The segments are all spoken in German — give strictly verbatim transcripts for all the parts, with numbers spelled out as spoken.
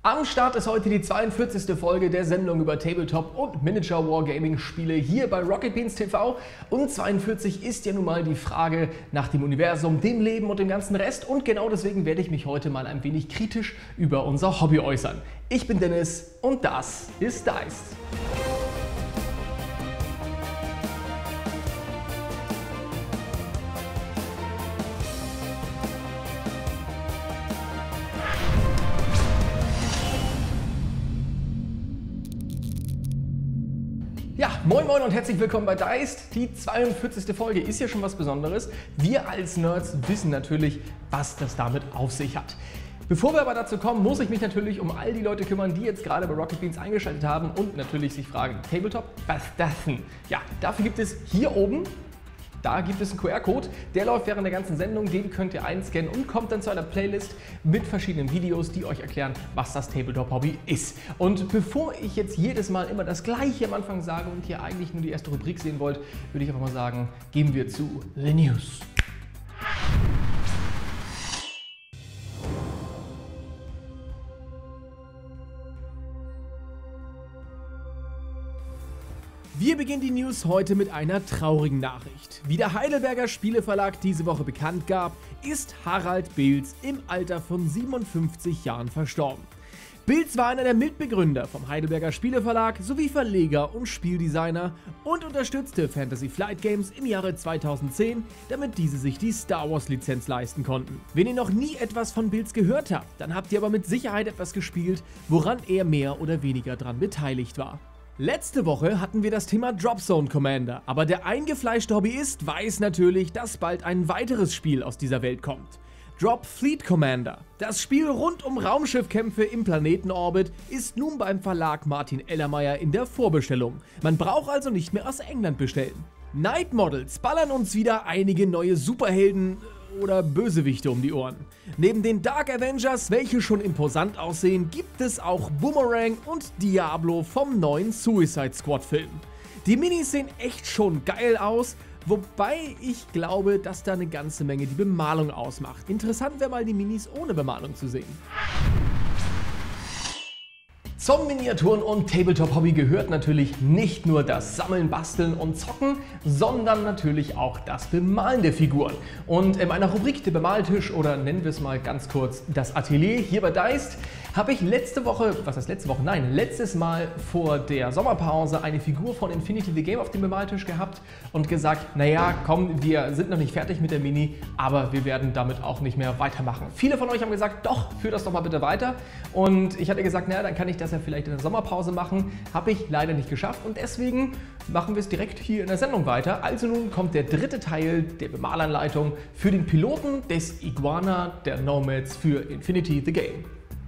Am Start ist heute die zweiundvierzigste Folge der Sendung über Tabletop und Miniature Wargaming Spiele hier bei Rocket Beans T V. Und zweiundvierzig ist ja nun mal die Frage nach dem Universum, dem Leben und dem ganzen Rest. Und genau deswegen werde ich mich heute mal ein wenig kritisch über unser Hobby äußern. Ich bin Dennis und das ist Deist. Ja, moin moin und herzlich willkommen bei Deist. Die zweiundvierzigste Folge ist ja schon was Besonderes. Wir als Nerds wissen natürlich, was das damit auf sich hat. Bevor wir aber dazu kommen, muss ich mich natürlich um all die Leute kümmern, die jetzt gerade bei Rocket Beans eingeschaltet haben und natürlich sich fragen, Tabletop, was ist das denn? Ja, dafür gibt es hier oben, da gibt es einen Q R-Code, der läuft während der ganzen Sendung, den könnt ihr einscannen und kommt dann zu einer Playlist mit verschiedenen Videos, die euch erklären, was das Tabletop-Hobby ist. Und bevor ich jetzt jedes Mal immer das Gleiche am Anfang sage und hier eigentlich nur die erste Rubrik sehen wollt, würde ich einfach mal sagen, gehen wir zu The News. Wir beginnen die News heute mit einer traurigen Nachricht. Wie der Heidelberger Spieleverlag diese Woche bekannt gab, ist Harald Bilz im Alter von siebenundfünfzig Jahren verstorben. Bilz war einer der Mitbegründer vom Heidelberger Spieleverlag sowie Verleger und Spieldesigner und unterstützte Fantasy Flight Games im Jahre zweitausendzehn, damit diese sich die Star Wars Lizenz leisten konnten. Wenn ihr noch nie etwas von Bilz gehört habt, dann habt ihr aber mit Sicherheit etwas gespielt, woran er mehr oder weniger dran beteiligt war. Letzte Woche hatten wir das Thema Dropzone Commander, aber der eingefleischte Hobbyist weiß natürlich, dass bald ein weiteres Spiel aus dieser Welt kommt. Drop Fleet Commander. Das Spiel rund um Raumschiffkämpfe im Planetenorbit ist nun beim Verlag Martin Ellermeyer in der Vorbestellung. Man braucht also nicht mehr aus England bestellen. Night Models ballern uns wieder einige neue Superhelden oder Bösewichte um die Ohren. Neben den Dark Avengers, welche schon imposant aussehen, gibt es auch Boomerang und Diablo vom neuen Suicide Squad Film. Die Minis sehen echt schon geil aus, wobei ich glaube, dass da eine ganze Menge die Bemalung ausmacht. Interessant wäre mal die Minis ohne Bemalung zu sehen. Zum Miniaturen- und Tabletop-Hobby gehört natürlich nicht nur das Sammeln, Basteln und Zocken, sondern natürlich auch das Bemalen der Figuren. Und in meiner Rubrik der Bemaltisch oder nennen wir es mal ganz kurz das Atelier hier bei Deist, habe ich letzte Woche, was heißt letzte Woche? Nein, letztes Mal vor der Sommerpause eine Figur von Infinity the Game auf dem Bemaltisch gehabt und gesagt, naja, komm, wir sind noch nicht fertig mit der Mini, aber wir werden damit auch nicht mehr weitermachen. Viele von euch haben gesagt, doch, führ das doch mal bitte weiter. Und ich hatte gesagt, naja, dann kann ich das ja vielleicht in der Sommerpause machen. Habe ich leider nicht geschafft und deswegen machen wir es direkt hier in der Sendung weiter. Also nun kommt der dritte Teil der Bemalanleitung für den Piloten des Iguana der Nomads für Infinity the Game.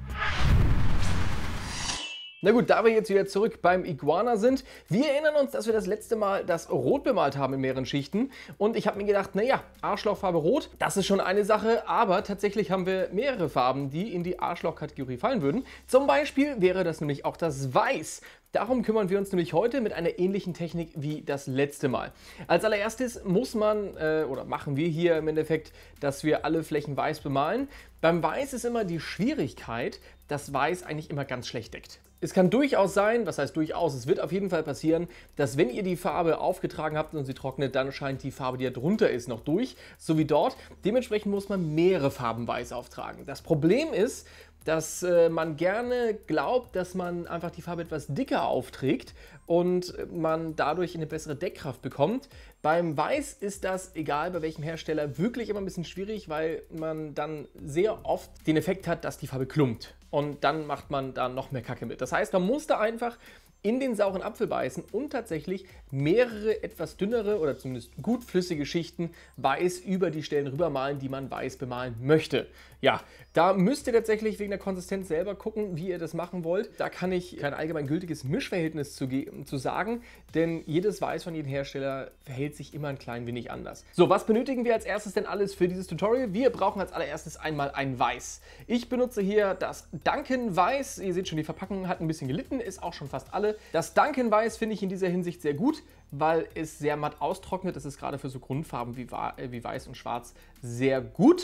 Na gut, da wir jetzt wieder zurück beim Iguana sind, wir erinnern uns, dass wir das letzte Mal das Rot bemalt haben in mehreren Schichten und ich habe mir gedacht, naja, Arschlochfarbe Rot, das ist schon eine Sache, aber tatsächlich haben wir mehrere Farben, die in die Arschloch-Kategorie fallen würden. Zum Beispiel wäre das nämlich auch das Weiß. Darum kümmern wir uns nämlich heute mit einer ähnlichen Technik wie das letzte Mal. Als allererstes muss man, äh, oder machen wir hier im Endeffekt, dass wir alle Flächen weiß bemalen. Beim Weiß ist immer die Schwierigkeit, dass Weiß eigentlich immer ganz schlecht deckt. Es kann durchaus sein, was heißt durchaus, es wird auf jeden Fall passieren, dass wenn ihr die Farbe aufgetragen habt und sie trocknet, dann scheint die Farbe, die da drunter ist, noch durch, so wie dort. Dementsprechend muss man mehrere Farben weiß auftragen. Das Problem ist, dass äh, man gerne glaubt, dass man einfach die Farbe etwas dicker aufträgt und man dadurch eine bessere Deckkraft bekommt. Beim Weiß ist das, egal bei welchem Hersteller, wirklich immer ein bisschen schwierig, weil man dann sehr oft den Effekt hat, dass die Farbe klumpt. Und dann macht man da noch mehr Kacke mit. Das heißt, man muss da einfach in den sauren Apfel beißen und tatsächlich mehrere etwas dünnere oder zumindest gut flüssige Schichten weiß über die Stellen rübermalen, die man weiß bemalen möchte. Ja, da müsst ihr tatsächlich wegen der Konsistenz selber gucken, wie ihr das machen wollt. Da kann ich kein allgemein gültiges Mischverhältnis zu, zu sagen, denn jedes Weiß von jedem Hersteller verhält sich immer ein klein wenig anders. So, was benötigen wir als erstes denn alles für dieses Tutorial? Wir brauchen als allererstes einmal ein Weiß. Ich benutze hier das Duncan Weiß. Ihr seht schon, die Verpackung hat ein bisschen gelitten, ist auch schon fast alle. Das Duncan Weiß finde ich in dieser Hinsicht sehr gut, weil es sehr matt austrocknet. Das ist gerade für so Grundfarben wie, wie Weiß und Schwarz sehr gut.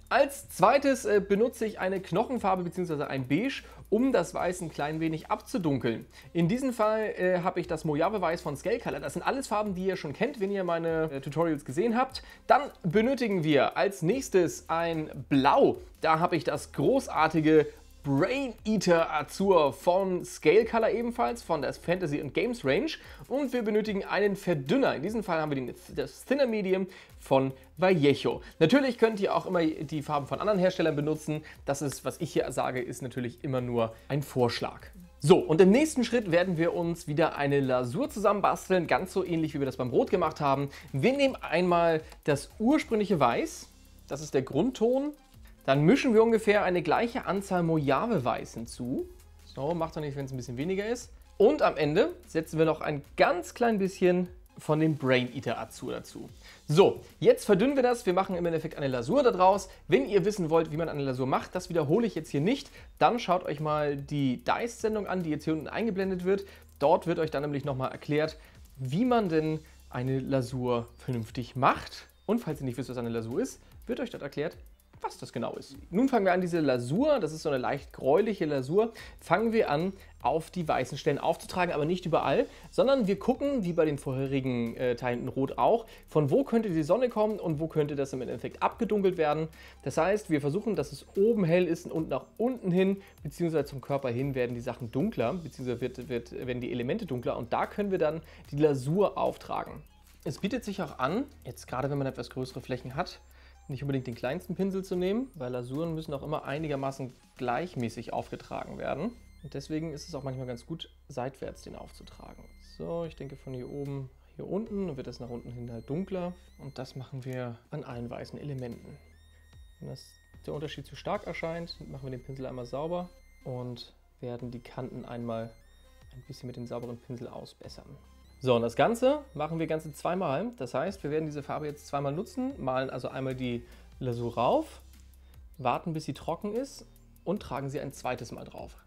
Als zweites äh, benutze ich eine Knochenfarbe bzw. ein Beige, um das Weiß ein klein wenig abzudunkeln. In diesem Fall äh, habe ich das Mojave Weiß von Scale Color. Das sind alles Farben, die ihr schon kennt, wenn ihr meine äh, Tutorials gesehen habt. Dann benötigen wir als nächstes ein Blau. Da habe ich das großartige Brain Eater Azur von Scale Color ebenfalls, von der Fantasy und Games Range. Und wir benötigen einen Verdünner. In diesem Fall haben wir den, das Thinner Medium von Vallejo. Natürlich könnt ihr auch immer die Farben von anderen Herstellern benutzen. Das ist, was ich hier sage, ist natürlich immer nur ein Vorschlag. So, und im nächsten Schritt werden wir uns wieder eine Lasur zusammenbasteln, ganz so ähnlich wie wir das beim Rot gemacht haben. Wir nehmen einmal das ursprüngliche Weiß, das ist der Grundton. Dann mischen wir ungefähr eine gleiche Anzahl Mojave Weiß hinzu. So, macht doch nichts, wenn es ein bisschen weniger ist. Und am Ende setzen wir noch ein ganz klein bisschen von dem Brain Eater Azur dazu. So, jetzt verdünnen wir das. Wir machen im Endeffekt eine Lasur daraus. Wenn ihr wissen wollt, wie man eine Lasur macht, das wiederhole ich jetzt hier nicht. Dann schaut euch mal die Dice-Sendung an, die jetzt hier unten eingeblendet wird. Dort wird euch dann nämlich nochmal erklärt, wie man denn eine Lasur vernünftig macht. Und falls ihr nicht wisst, was eine Lasur ist, wird euch dort erklärt, was das genau ist. Nun fangen wir an, diese Lasur, das ist so eine leicht gräuliche Lasur, fangen wir an, auf die weißen Stellen aufzutragen, aber nicht überall, sondern wir gucken, wie bei den vorherigen äh, Teilen in Rot auch, von wo könnte die Sonne kommen und wo könnte das im Endeffekt abgedunkelt werden. Das heißt, wir versuchen, dass es oben hell ist und nach unten hin, beziehungsweise zum Körper hin, werden die Sachen dunkler, beziehungsweise wird, wird, werden die Elemente dunkler und da können wir dann die Lasur auftragen. Es bietet sich auch an, jetzt gerade wenn man etwas größere Flächen hat, nicht unbedingt den kleinsten Pinsel zu nehmen, weil Lasuren müssen auch immer einigermaßen gleichmäßig aufgetragen werden. Und deswegen ist es auch manchmal ganz gut, seitwärts den aufzutragen. So, ich denke von hier oben hier unten, dann wird das nach unten hin halt dunkler. Und das machen wir an allen weißen Elementen. Wenn das, der Unterschied zu stark erscheint, machen wir den Pinsel einmal sauber und werden die Kanten einmal ein bisschen mit dem sauberen Pinsel ausbessern. So, und das Ganze machen wir Ganze zweimal. Das heißt, wir werden diese Farbe jetzt zweimal nutzen, malen also einmal die Lasur rauf, warten bis sie trocken ist und tragen sie ein zweites Mal drauf.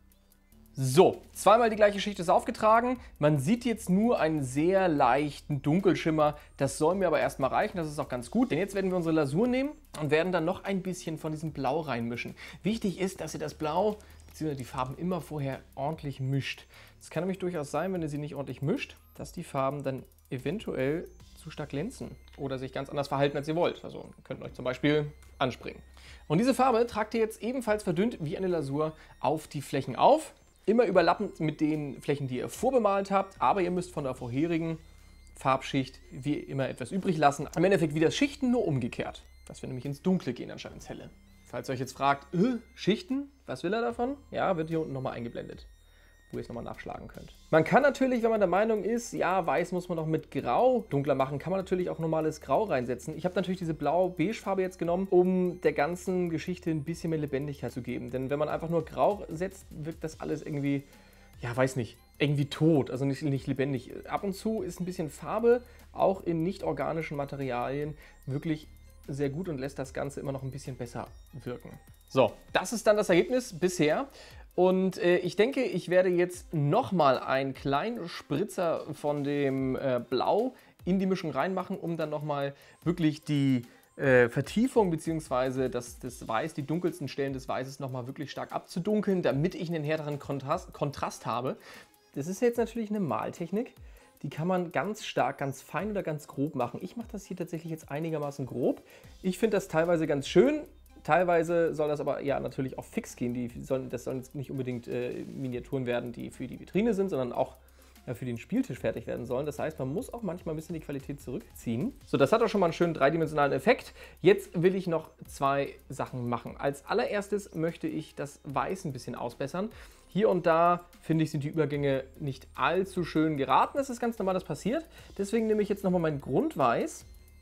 So, zweimal die gleiche Schicht ist aufgetragen. Man sieht jetzt nur einen sehr leichten Dunkelschimmer. Das soll mir aber erstmal reichen, das ist auch ganz gut. Denn jetzt werden wir unsere Lasur nehmen und werden dann noch ein bisschen von diesem Blau reinmischen. Wichtig ist, dass ihr das Blau bzw. die Farben immer vorher ordentlich mischt. Es kann nämlich durchaus sein, wenn ihr sie nicht ordentlich mischt, dass die Farben dann eventuell zu stark glänzen oder sich ganz anders verhalten, als ihr wollt. Also ihr könnt euch zum Beispiel anspringen. Und diese Farbe tragt ihr jetzt ebenfalls verdünnt wie eine Lasur auf die Flächen auf. Immer überlappend mit den Flächen, die ihr vorbemalt habt, aber ihr müsst von der vorherigen Farbschicht wie immer etwas übrig lassen. Im Endeffekt wie das Schichten, nur umgekehrt. Dass wir nämlich ins Dunkle gehen, anstatt ins Helle. Falls ihr euch jetzt fragt, äh, Schichten, was will er davon? Ja, wird hier unten nochmal eingeblendet, wo ihr es nochmal nachschlagen könnt. Man kann natürlich, wenn man der Meinung ist, ja, Weiß muss man noch mit Grau dunkler machen, kann man natürlich auch normales Grau reinsetzen. Ich habe natürlich diese blau-beige-Farbe jetzt genommen, um der ganzen Geschichte ein bisschen mehr Lebendigkeit zu geben. Denn wenn man einfach nur Grau setzt, wirkt das alles irgendwie, ja, weiß nicht, irgendwie tot, also nicht, nicht lebendig. Ab und zu ist ein bisschen Farbe, auch in nicht organischen Materialien, wirklich sehr gut und lässt das Ganze immer noch ein bisschen besser wirken. So, das ist dann das Ergebnis bisher. Und äh, ich denke, ich werde jetzt nochmal einen kleinen Spritzer von dem äh, Blau in die Mischung reinmachen, um dann nochmal wirklich die äh, Vertiefung bzw. das, das Weiß, die dunkelsten Stellen des Weißes nochmal wirklich stark abzudunkeln, damit ich einen härteren Kontrast, Kontrast habe. Das ist jetzt natürlich eine Maltechnik. Die kann man ganz stark, ganz fein oder ganz grob machen. Ich mache das hier tatsächlich jetzt einigermaßen grob. Ich finde das teilweise ganz schön. Teilweise soll das aber ja natürlich auch fix gehen. Die sollen, das sollen nicht unbedingt äh, Miniaturen werden, die für die Vitrine sind, sondern auch ja, für den Spieltisch fertig werden sollen. Das heißt, man muss auch manchmal ein bisschen die Qualität zurückziehen. So, das hat auch schon mal einen schönen dreidimensionalen Effekt. Jetzt will ich noch zwei Sachen machen. Als allererstes möchte ich das Weiß ein bisschen ausbessern. Hier und da, finde ich, sind die Übergänge nicht allzu schön geraten. Das ist ganz normal, das passiert. Deswegen nehme ich jetzt nochmal mein Grundweiß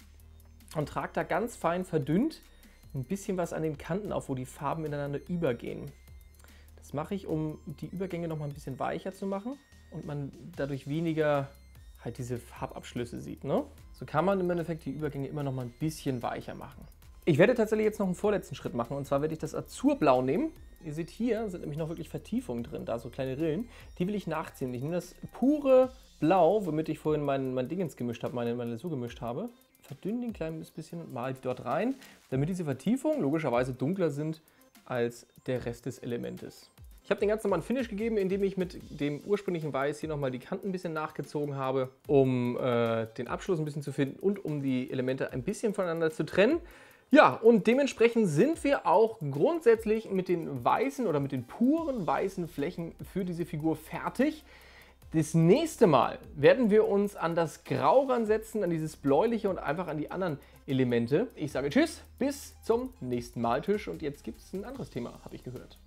und trage da ganz fein verdünnt ein bisschen was an den Kanten auf, wo die Farben ineinander übergehen. Das mache ich, um die Übergänge noch mal ein bisschen weicher zu machen und man dadurch weniger halt diese Farbabschlüsse sieht. Ne? So kann man im Endeffekt die Übergänge immer noch mal ein bisschen weicher machen. Ich werde tatsächlich jetzt noch einen vorletzten Schritt machen und zwar werde ich das Azurblau nehmen. Ihr seht, hier sind nämlich noch wirklich Vertiefungen drin, da so kleine Rillen. Die will ich nachziehen. Ich nehme das pure Blau, womit ich vorhin mein, mein Dingens gemischt habe, meine, meine Lasur gemischt habe, verdünne den ein kleines bisschen und male die dort rein, damit diese Vertiefungen logischerweise dunkler sind als der Rest des Elementes. Ich habe den Ganzen mal einen Finish gegeben, indem ich mit dem ursprünglichen Weiß hier nochmal die Kanten ein bisschen nachgezogen habe, um äh, den Abschluss ein bisschen zu finden und um die Elemente ein bisschen voneinander zu trennen. Ja, und dementsprechend sind wir auch grundsätzlich mit den weißen oder mit den puren weißen Flächen für diese Figur fertig. Das nächste Mal werden wir uns an das Grau ransetzen, an dieses Bläuliche und einfach an die anderen Elemente. Ich sage Tschüss, bis zum nächsten Maltisch und jetzt gibt es ein anderes Thema, habe ich gehört.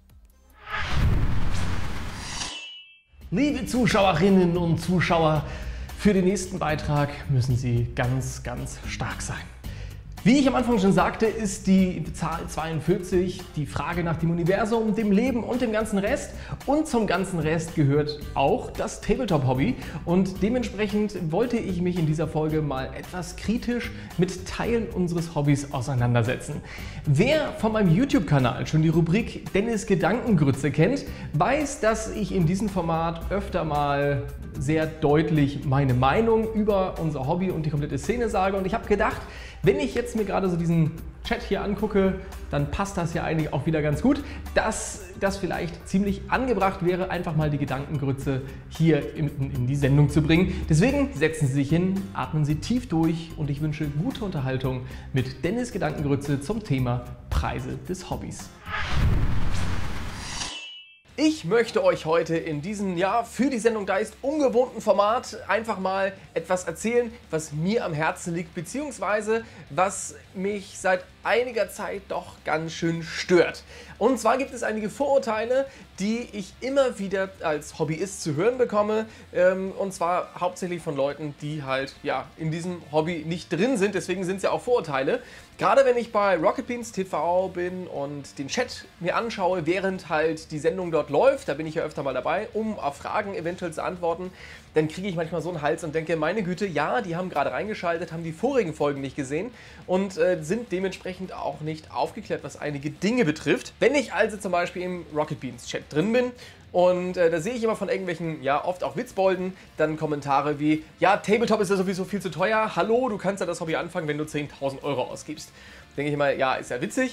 Liebe Zuschauerinnen und Zuschauer, für den nächsten Beitrag müssen Sie ganz, ganz stark sein. Wie ich am Anfang schon sagte, ist die Zahl zweiundvierzig die Frage nach dem Universum, dem Leben und dem ganzen Rest. Und zum ganzen Rest gehört auch das Tabletop-Hobby. Und dementsprechend wollte ich mich in dieser Folge mal etwas kritisch mit Teilen unseres Hobbys auseinandersetzen. Wer von meinem YouTube-Kanal schon die Rubrik Dennis Gedankengrütze kennt, weiß, dass ich in diesem Format öfter mal sehr deutlich meine Meinung über unser Hobby und die komplette Szene sage. Und ich habe gedacht, wenn ich jetzt mir gerade so diesen Chat hier angucke, dann passt das ja eigentlich auch wieder ganz gut, dass das vielleicht ziemlich angebracht wäre, einfach mal die Gedankengrütze hier in, in die Sendung zu bringen. Deswegen setzen Sie sich hin, atmen Sie tief durch und ich wünsche gute Unterhaltung mit Dennis Gedankengrütze zum Thema Preise des Hobbys. Ich möchte euch heute in diesem, ja, für die Sendung Deist ungewohnten Format einfach mal etwas erzählen, was mir am Herzen liegt, beziehungsweise was mich seit einiger Zeit doch ganz schön stört. Und zwar gibt es einige Vorurteile, die ich immer wieder als Hobbyist zu hören bekomme, ähm, und zwar hauptsächlich von Leuten, die halt ja in diesem Hobby nicht drin sind, deswegen sind es ja auch Vorurteile. Gerade wenn ich bei Rocket Beans T V bin und den Chat mir anschaue, während halt die Sendung dort läuft, da bin ich ja öfter mal dabei, um auf Fragen eventuell zu antworten, dann kriege ich manchmal so einen Hals und denke, meine Güte, ja, die haben gerade reingeschaltet, haben die vorigen Folgen nicht gesehen und äh, sind dementsprechend auch nicht aufgeklärt, was einige Dinge betrifft. Wenn ich also zum Beispiel im Rocket Beans Chat drin bin und äh, da sehe ich immer von irgendwelchen, ja, oft auch Witzbolden, dann Kommentare wie, ja, Tabletop ist ja sowieso viel zu teuer, hallo, du kannst ja das Hobby anfangen, wenn du zehntausend Euro ausgibst. Denke ich mal, ja, ist ja witzig.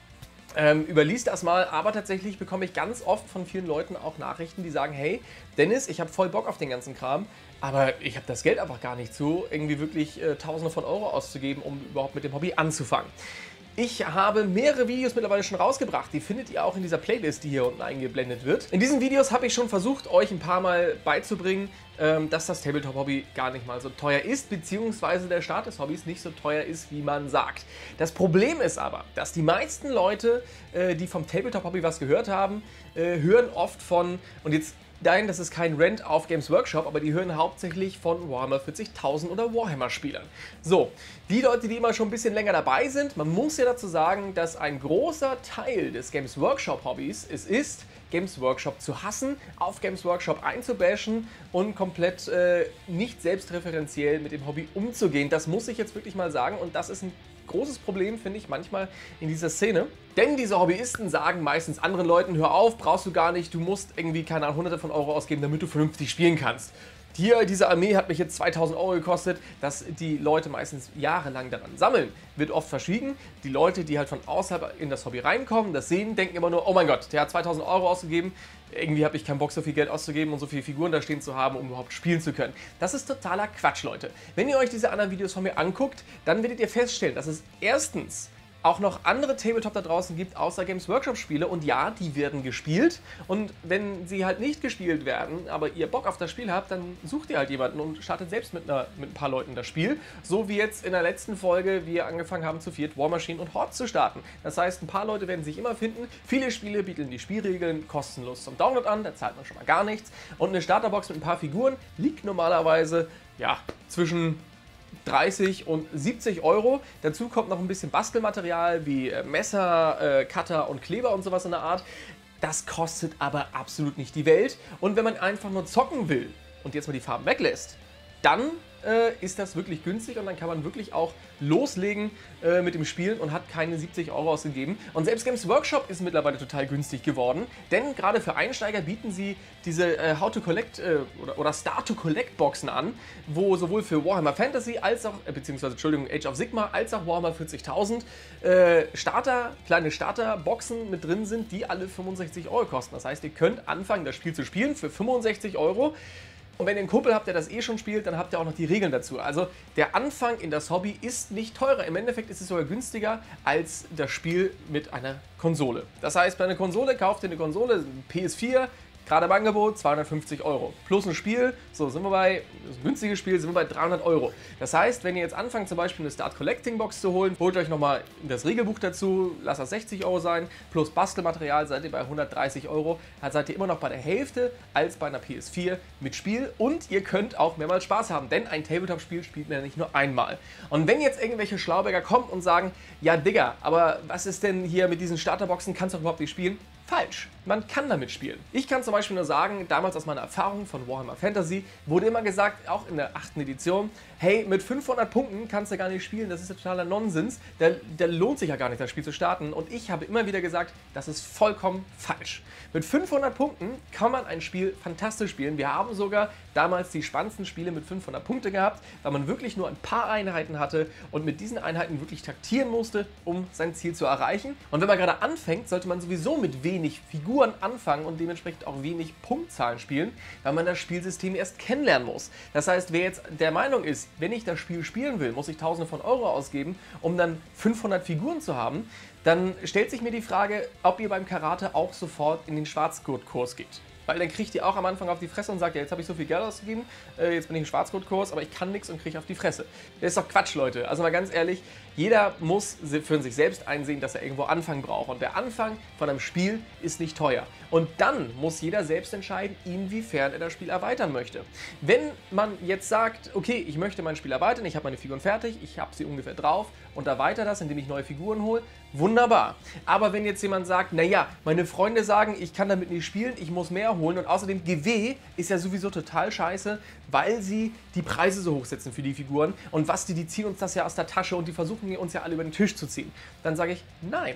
Ähm, überlies das mal, aber tatsächlich bekomme ich ganz oft von vielen Leuten auch Nachrichten, die sagen, hey Dennis, ich habe voll Bock auf den ganzen Kram, aber ich habe das Geld einfach gar nicht so, irgendwie wirklich äh, Tausende von Euro auszugeben, um überhaupt mit dem Hobby anzufangen. Ich habe mehrere Videos mittlerweile schon rausgebracht, die findet ihr auch in dieser Playlist, die hier unten eingeblendet wird. In diesen Videos habe ich schon versucht, euch ein paar Mal beizubringen, dass das Tabletop-Hobby gar nicht mal so teuer ist, beziehungsweise der Start des Hobbys nicht so teuer ist, wie man sagt. Das Problem ist aber, dass die meisten Leute, die vom Tabletop-Hobby was gehört haben, hören oft von, und jetzt nein, das ist kein Rant auf Games Workshop, aber die hören hauptsächlich von Warhammer vierzigtausend oder Warhammer-Spielern. So, die Leute, die immer schon ein bisschen länger dabei sind, man muss ja dazu sagen, dass ein großer Teil des Games Workshop-Hobbys es ist, Games Workshop zu hassen, auf Games Workshop einzubashen und komplett äh, nicht selbstreferenziell mit dem Hobby umzugehen. Das muss ich jetzt wirklich mal sagen und das ist ein großes Problem, finde ich, manchmal in dieser Szene. Denn diese Hobbyisten sagen meistens anderen Leuten, hör auf, brauchst du gar nicht, du musst irgendwie, keine Ahnung, hunderte von Euro ausgeben, damit du vernünftig spielen kannst. Hier, diese Armee hat mich jetzt zweitausend Euro gekostet, dass die Leute meistens jahrelang daran sammeln, wird oft verschwiegen. Die Leute, die halt von außerhalb in das Hobby reinkommen, das sehen, denken immer nur, oh mein Gott, der hat zweitausend Euro ausgegeben, irgendwie habe ich keinen Bock, so viel Geld auszugeben und so viele Figuren da stehen zu haben, um überhaupt spielen zu können. Das ist totaler Quatsch, Leute. Wenn ihr euch diese anderen Videos von mir anguckt, dann werdet ihr feststellen, dass es erstens auch noch andere Tabletop da draußen gibt, außer Games Workshop Spiele, und ja, die werden gespielt, und wenn sie halt nicht gespielt werden, aber ihr Bock auf das Spiel habt, dann sucht ihr halt jemanden und startet selbst mit, einer, mit ein paar Leuten das Spiel, so wie jetzt in der letzten Folge wir angefangen haben zu viert War Machine und Horde zu starten. Das heißt, ein paar Leute werden sich immer finden, viele Spiele bieten die Spielregeln kostenlos zum Download an, da zahlt man schon mal gar nichts, und eine Starterbox mit ein paar Figuren liegt normalerweise, ja, zwischen dreißig und siebzig Euro. Dazu kommt noch ein bisschen Bastelmaterial wie Messer, äh, Cutter und Kleber und sowas in der Art. Das kostet aber absolut nicht die Welt. Und wenn man einfach nur zocken will und jetzt mal die Farben weglässt, dann äh, ist das wirklich günstig und dann kann man wirklich auch loslegen äh, mit dem Spielen und hat keine siebzig Euro ausgegeben. Und selbst Games Workshop ist mittlerweile total günstig geworden, denn gerade für Einsteiger bieten sie diese äh, How to Collect äh, oder, oder Start to Collect Boxen an, wo sowohl für Warhammer Fantasy als auch, äh, beziehungsweise Entschuldigung, Age of Sigmar als auch Warhammer vierzigtausend äh, Starter, kleine Starterboxen mit drin sind, die alle fünfundsechzig Euro kosten. Das heißt, ihr könnt anfangen, das Spiel zu spielen für fünfundsechzig Euro. Und wenn ihr einen Kumpel habt, der das eh schon spielt, dann habt ihr auch noch die Regeln dazu. Also der Anfang in das Hobby ist nicht teurer. Im Endeffekt ist es sogar günstiger als das Spiel mit einer Konsole. Das heißt, bei einer Konsole kauft ihr eine Konsole, P S vier, gerade im Angebot zweihundertfünfzig Euro. Plus ein Spiel, so sind wir bei, das günstiges Spiel, sind wir bei dreihundert Euro. Das heißt, wenn ihr jetzt anfangt, zum Beispiel eine Start Collecting Box zu holen, holt euch nochmal das Regelbuch dazu, lasst das sechzig Euro sein, plus Bastelmaterial seid ihr bei hundertdreißig Euro. Da seid ihr immer noch bei der Hälfte als bei einer P S vier mit Spiel und ihr könnt auch mehrmals Spaß haben, denn ein Tabletop-Spiel spielt man ja nicht nur einmal. Und wenn jetzt irgendwelche Schlauberger kommen und sagen, ja Digga, aber was ist denn hier mit diesen Starterboxen, kannst du doch überhaupt nicht spielen? Falsch. Man kann damit spielen. Ich kann zum Beispiel nur sagen, damals aus meiner Erfahrung von Warhammer Fantasy wurde immer gesagt, auch in der achten Edition, hey, mit fünfhundert Punkten kannst du gar nicht spielen, das ist ja totaler Nonsens, da, da lohnt sich ja gar nicht, das Spiel zu starten. Und ich habe immer wieder gesagt, das ist vollkommen falsch. Mit fünfhundert Punkten kann man ein Spiel fantastisch spielen. Wir haben sogar damals die spannendsten Spiele mit fünfhundert Punkte gehabt, weil man wirklich nur ein paar Einheiten hatte und mit diesen Einheiten wirklich taktieren musste, um sein Ziel zu erreichen. Und wenn man gerade anfängt, sollte man sowieso mit wenig Figuren anfangen und dementsprechend auch wenig Punktzahlen spielen, weil man das Spielsystem erst kennenlernen muss. Das heißt, wer jetzt der Meinung ist, wenn ich das Spiel spielen will, muss ich Tausende von Euro ausgeben, um dann fünfhundert Figuren zu haben, dann stellt sich mir die Frage, ob ihr beim Karate auch sofort in den Schwarzgurtkurs geht. Weil dann kriegt ihr auch am Anfang auf die Fresse und sagt, ja, jetzt habe ich so viel Geld ausgegeben, äh, jetzt bin ich im Schwarzgurtkurs, aber ich kann nichts und kriege auf die Fresse. Das ist doch Quatsch, Leute. Also mal ganz ehrlich, jeder muss für sich selbst einsehen, dass er irgendwo Anfang braucht. Und der Anfang von einem Spiel ist nicht teuer. Und dann muss jeder selbst entscheiden, inwiefern er das Spiel erweitern möchte. Wenn man jetzt sagt, okay, ich möchte mein Spiel erweitern, ich habe meine Figuren fertig, ich habe sie ungefähr drauf und erweitere das, indem ich neue Figuren hole, wunderbar. Aber wenn jetzt jemand sagt, naja, meine Freunde sagen, ich kann damit nicht spielen, ich muss mehr holen und außerdem G W ist ja sowieso total scheiße, weil sie die Preise so hochsetzen für die Figuren und was die, die ziehen uns das ja aus der Tasche und die versuchen uns ja alle über den Tisch zu ziehen. Dann sage ich, nein.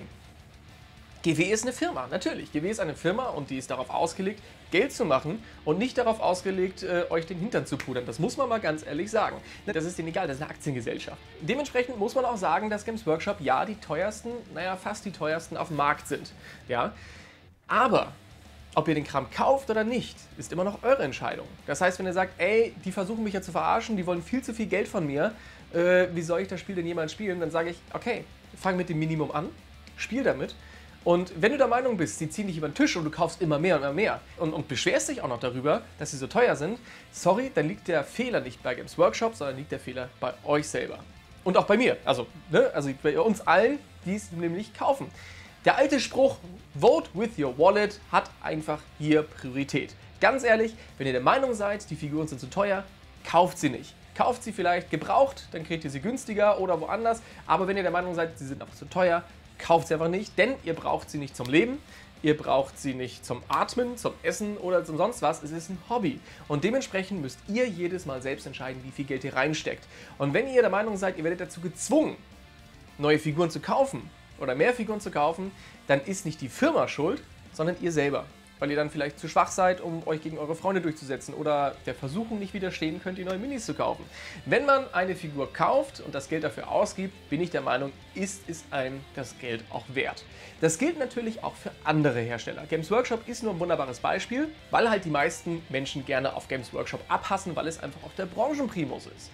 G W ist eine Firma, natürlich. G W ist eine Firma und die ist darauf ausgelegt, Geld zu machen und nicht darauf ausgelegt, äh, euch den Hintern zu pudern. Das muss man mal ganz ehrlich sagen. Das ist denen egal, das ist eine Aktiengesellschaft. Dementsprechend muss man auch sagen, dass Games Workshop ja die teuersten, naja, fast die teuersten auf dem Markt sind. Ja? Aber ob ihr den Kram kauft oder nicht, ist immer noch eure Entscheidung. Das heißt, wenn ihr sagt, ey, die versuchen mich ja zu verarschen, die wollen viel zu viel Geld von mir, äh, wie soll ich das Spiel denn jemals spielen? Dann sage ich, okay, fang mit dem Minimum an, spiel damit. Und wenn du der Meinung bist, sie ziehen dich über den Tisch und du kaufst immer mehr und immer mehr und, und beschwerst dich auch noch darüber, dass sie so teuer sind, sorry, dann liegt der Fehler nicht bei Games Workshop, sondern liegt der Fehler bei euch selber. Und auch bei mir, also, ne, also bei uns allen, die es nämlich kaufen. Der alte Spruch, vote with your wallet, hat einfach hier Priorität. Ganz ehrlich, wenn ihr der Meinung seid, die Figuren sind zu teuer, kauft sie nicht. Kauft sie vielleicht gebraucht, dann kriegt ihr sie günstiger oder woanders, aber wenn ihr der Meinung seid, sie sind auch zu teuer, kauft sie einfach nicht, denn ihr braucht sie nicht zum Leben, ihr braucht sie nicht zum Atmen, zum Essen oder zum sonst was. Es ist ein Hobby und dementsprechend müsst ihr jedes Mal selbst entscheiden, wie viel Geld ihr reinsteckt. Und wenn ihr der Meinung seid, ihr werdet dazu gezwungen, neue Figuren zu kaufen oder mehr Figuren zu kaufen, dann ist nicht die Firma schuld, sondern ihr selber. Weil ihr dann vielleicht zu schwach seid, um euch gegen eure Freunde durchzusetzen oder der Versuchung nicht widerstehen könnt, die neue Minis zu kaufen. Wenn man eine Figur kauft und das Geld dafür ausgibt, bin ich der Meinung, ist es einem das Geld auch wert. Das gilt natürlich auch für andere Hersteller. Games Workshop ist nur ein wunderbares Beispiel, weil halt die meisten Menschen gerne auf Games Workshop abhassen, weil es einfach auch der Branchenprimus ist.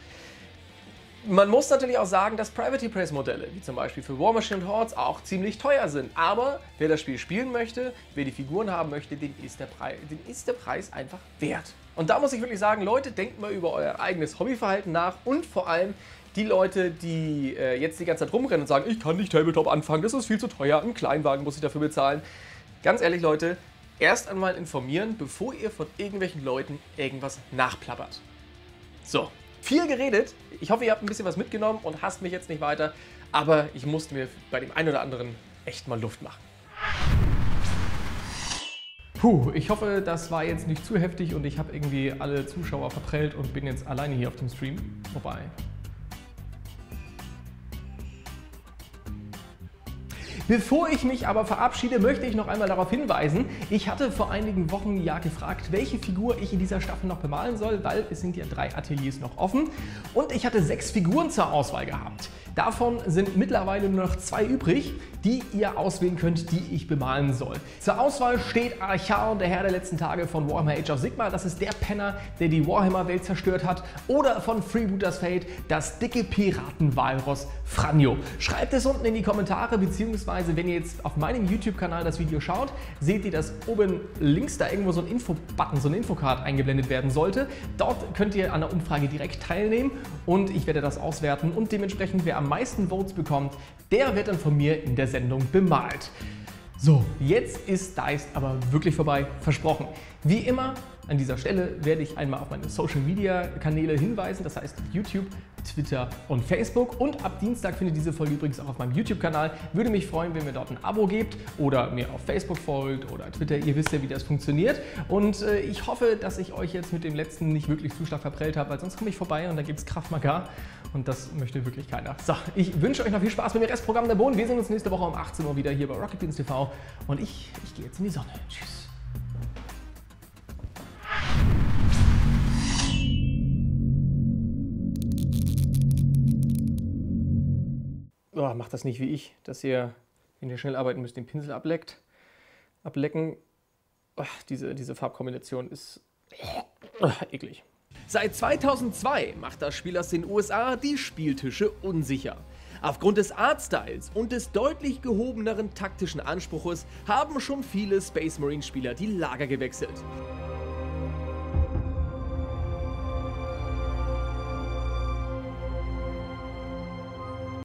Man muss natürlich auch sagen, dass Privacy Press Modelle, wie zum Beispiel für War Machine und Hordes, auch ziemlich teuer sind. Aber wer das Spiel spielen möchte, wer die Figuren haben möchte, den ist der Preis, den ist der Preis einfach wert. Und da muss ich wirklich sagen, Leute, denkt mal über euer eigenes Hobbyverhalten nach und vor allem die Leute, die äh, jetzt die ganze Zeit rumrennen und sagen, ich kann nicht Tabletop anfangen, das ist viel zu teuer, einen Kleinwagen muss ich dafür bezahlen. Ganz ehrlich, Leute, erst einmal informieren, bevor ihr von irgendwelchen Leuten irgendwas nachplappert. So. Viel geredet. Ich hoffe, ihr habt ein bisschen was mitgenommen und hasst mich jetzt nicht weiter. Aber ich musste mir bei dem einen oder anderen echt mal Luft machen. Puh, ich hoffe, das war jetzt nicht zu heftig und ich habe irgendwie alle Zuschauer verprellt und bin jetzt alleine hier auf dem Stream. Wobei... Bevor ich mich aber verabschiede, möchte ich noch einmal darauf hinweisen, ich hatte vor einigen Wochen ja gefragt, welche Figur ich in dieser Staffel noch bemalen soll, weil es sind ja drei Ateliers noch offen und ich hatte sechs Figuren zur Auswahl gehabt. Davon sind mittlerweile nur noch zwei übrig, die ihr auswählen könnt, die ich bemalen soll. Zur Auswahl steht Archaon, der Herr der letzten Tage von Warhammer Age of Sigmar. Das ist der Penner, der die Warhammer-Welt zerstört hat. Oder von Freebooters Fate, das dicke Piratenwalross Franjo. Schreibt es unten in die Kommentare, beziehungsweise wenn ihr jetzt auf meinem YouTube-Kanal das Video schaut, seht ihr, dass oben links da irgendwo so ein Info-Button, so ein Infocard eingeblendet werden sollte. Dort könnt ihr an der Umfrage direkt teilnehmen und ich werde das auswerten und dementsprechend, wer am meisten Votes bekommt, der wird dann von mir in der Sendung bemalt. So, jetzt ist Diced aber wirklich vorbei, versprochen. Wie immer, an dieser Stelle werde ich einmal auf meine Social Media Kanäle hinweisen, das heißt YouTube, Twitter und Facebook. Und ab Dienstag findet diese Folge übrigens auch auf meinem YouTube-Kanal. Würde mich freuen, wenn ihr mir dort ein Abo gebt oder mir auf Facebook folgt oder Twitter. Ihr wisst ja, wie das funktioniert. Und äh, ich hoffe, dass ich euch jetzt mit dem letzten nicht wirklich zu stark verprellt habe, weil sonst komme ich vorbei und da gibt es Krav Maga. Und das möchte wirklich keiner. So, ich wünsche euch noch viel Spaß mit dem Restprogramm der Bohnen. Wir sehen uns nächste Woche um achtzehn Uhr wieder hier bei Rocket Beans T V. Und ich, ich gehe jetzt in die Sonne. Tschüss. Oh, macht das nicht wie ich, dass ihr, wenn ihr schnell arbeiten müsst, den Pinsel ableckt. Ablecken. Oh, diese, diese Farbkombination ist oh, eklig. Seit zweitausendzwei macht das Spiel aus den U S A die Spieltische unsicher. Aufgrund des Artstyles und des deutlich gehobeneren taktischen Anspruches haben schon viele Space Marine Spieler die Lager gewechselt.